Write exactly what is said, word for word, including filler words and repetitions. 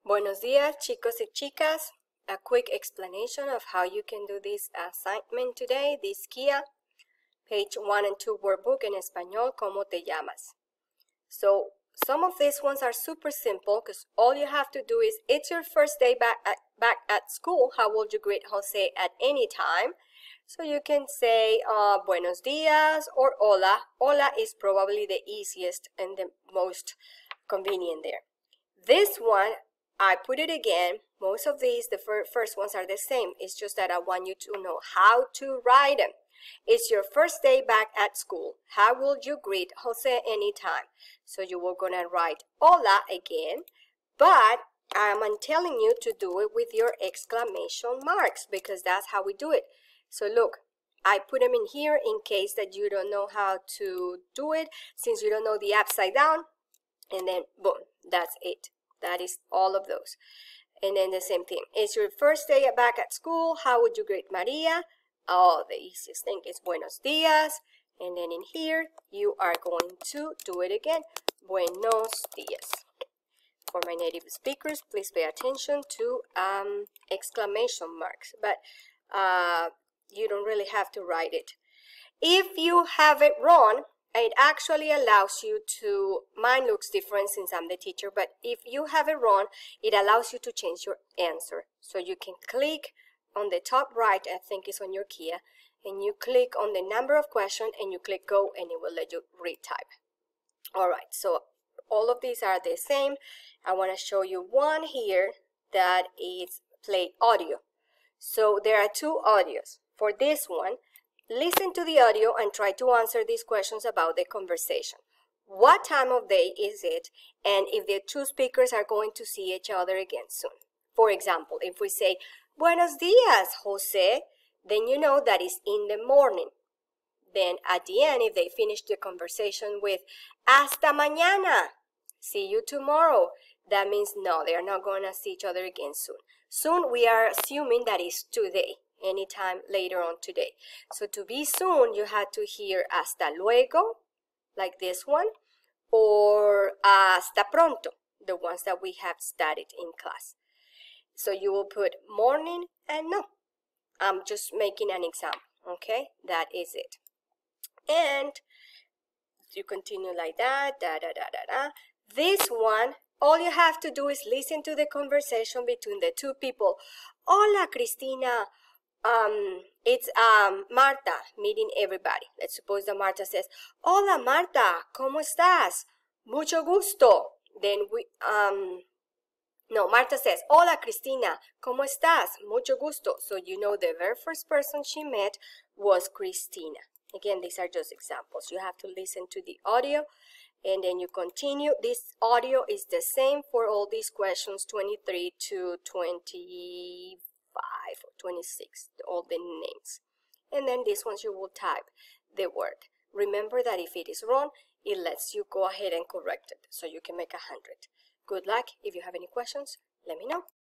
Buenos días, chicos y chicas. A quick explanation of how you can do this assignment today, this Quia page one and two workbook en español, ¿Cómo te llamas? So some of these ones are super simple because all you have to do is, it's your first day back at, back at school. How would you greet Jose at any time? So you can say uh, buenos días or hola. Hola is probably the easiest and the most convenient there. This one, I put it again. Most of these, the fir first ones are the same. It's just that I want you to know how to write them. It's your first day back at school. How will you greet Jose anytime? So you were going to write hola again, but I'm telling you to do it with your exclamation marks because that's how we do it. So look, I put them in here in case that you don't know how to do it, since you don't know the upside down, and then boom, that's it. That is all of those. And then the same thing. It's your first day back at school. How would you greet Maria? Oh, the easiest thing is buenos dias. And then in here, you are going to do it again. Buenos dias. For my native speakers, please pay attention to um, exclamation marks. But uh, you don't really have to write it. If you have it wrong, it actually allows you to, mine looks different since I'm the teacher, but if you have it wrong, it allows you to change your answer. So you can click on the top right, I think it's on your Quia, and you click on the number of question and you click go and it will let you retype. All right, so all of these are the same. I want to show you one here that is play audio. So there are two audios. For this one, listen to the audio and try to answer these questions about the conversation. What time of day is it? And if the two speakers are going to see each other again soon. For example, if we say, Buenos dias, Jose, then you know that is in the morning. Then at the end, if they finish the conversation with, Hasta mañana, see you tomorrow, that means no, they are not going to see each other again soon. Soon, we are assuming that is today. Anytime later on today. So to be soon, you had to hear hasta luego, like this one, or hasta pronto, the ones that we have studied in class. So you will put morning and no. I'm just making an example, okay? That is it. And you continue like that, da da da da da. This one, all you have to do is listen to the conversation between the two people. Hola, Cristina. Um, it's um, Marta meeting everybody. Let's suppose that Marta says, Hola Marta, ¿cómo estás? Mucho gusto. Then we, um, no, Marta says, Hola Cristina, ¿cómo estás? Mucho gusto. So you know the very first person she met was Cristina. Again, these are just examples. You have to listen to the audio and then you continue. This audio is the same for all these questions, twenty-three to twenty-five or twenty-six, all the names. And then these ones you will type the word. Remember that if it is wrong, it lets you go ahead and correct it so you can make a hundred. Good luck. If you have any questions, let me know.